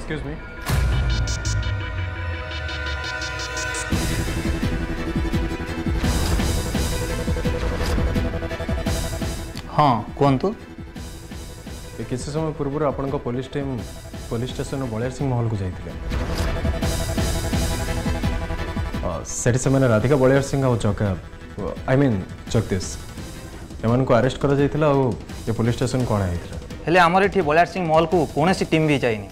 Excuse me. हाँ कहतु किसी समय पूर्व आपण police team police station Baliyar Singh Mahal को जाते से मैंने राधिका बलियार सिंह और Jaga I mean Jagdish M को अरेस्ट कर ये पुलिस स्टेशन कौन है हेले आमर ये बलियार सिंह महल को कौन सी टीम भी जाइनी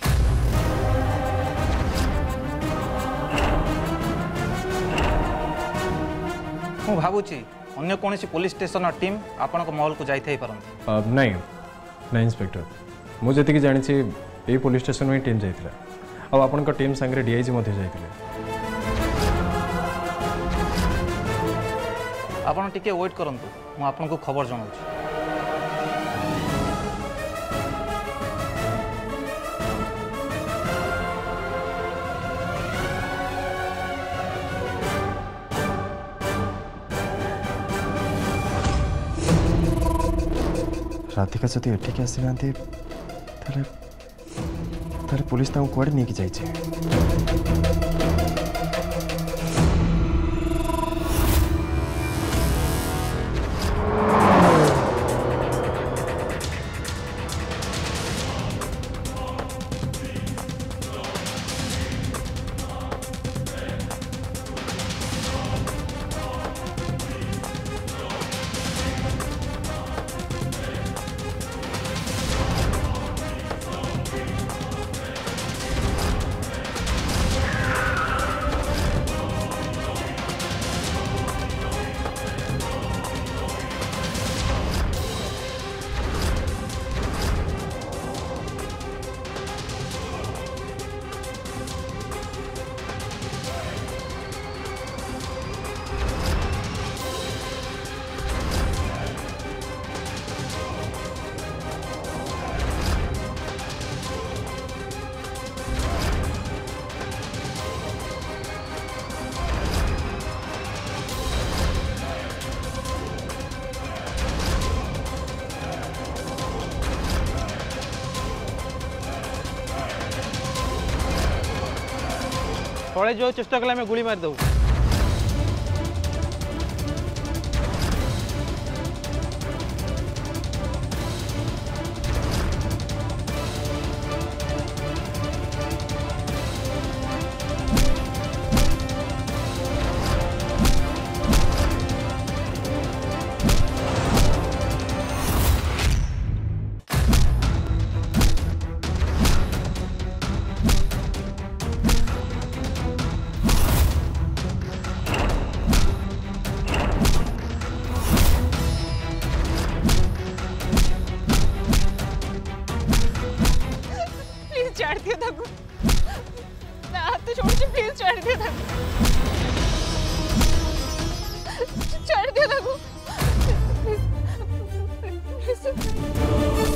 मु भावुची अन्य कौन सी पुलिस स्टेशन टीम आपण महल को जाई पारंती नहीं नहीं इंस्पेक्टर मुझे जी जानी ये पुलिस स्टेशन में टीम जाइए आपण टीम सांगे डीआईजी जाइए आपण टिके वेट करंतु मु आपन को खबर जणाउछु राधिका जदि एठिक आसी ना पुलिस कुआड़े नहीं जाइए थोड़े जो चेष्टा कला में गुली मार दो छोड़ दिया था मैं हाथ तो छोड़ प्लीज छोड़ दिया था छोड़ दिया था